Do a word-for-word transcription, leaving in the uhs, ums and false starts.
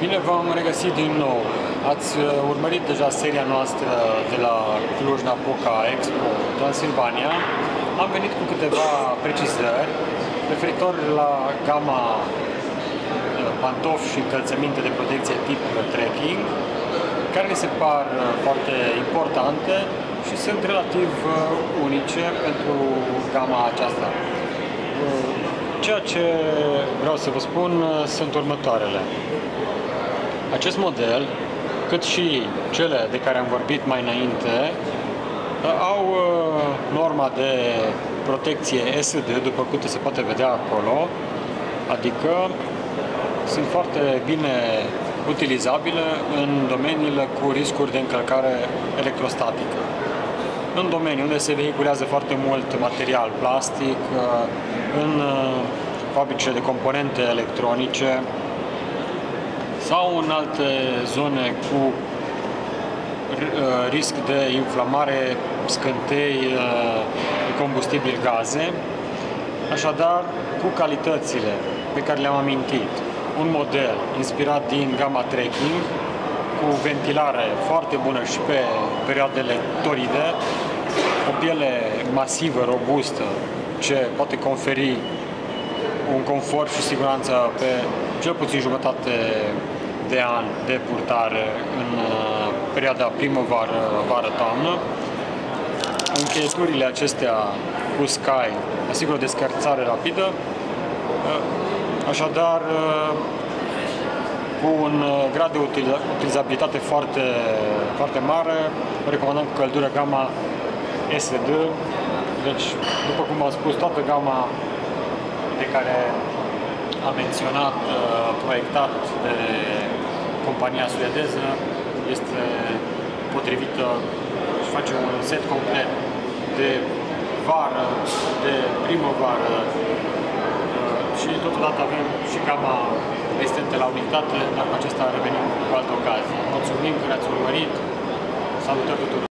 Bine v-am regăsit din nou. Ați urmărit deja seria noastră de la Cluj-Napoca Expo Transilvania. Am venit cu câteva precizări referitor la gama pantofi și încălțăminte de protecție tip trekking, care mi se par foarte importante și sunt relativ unice pentru gama aceasta. Ceea ce vreau să vă spun sunt următoarele. Acest model, cât și cele de care am vorbit mai înainte, au norma de protecție S D, după cum se poate vedea acolo, adică sunt foarte bine utilizabile în domeniile cu riscuri de încălcare electrostatică. În domenii unde se vehiculează foarte mult material plastic, în fabricile de componente electronice sau în alte zone cu risc de inflamare, scântei, combustibil, gaze. Așadar, cu calitățile pe care le-am amintit, un model inspirat din gama trekking, cu ventilare foarte bună și pe perioadele toride, o piele masivă, robustă, ce poate conferi un confort și siguranță pe cel puțin jumătate de an de purtare în perioada primăvară-vară-toamnă. Încheieturile acestea cu Sky asigură o descărcare rapidă, așadar cu un grad de utilizabilitate foarte, foarte mare, recomandăm cu căldură gama S D. Deci, după cum am spus, toată gama de care am menționat, proiectat de compania suedeză, este potrivită și face un set complet de vară, de primăvară și totodată avem și gama existentă la unitate, dar cu acesta revenim cu altă ocazie. Mulțumim că ne-ați urmărit, salutări tuturor!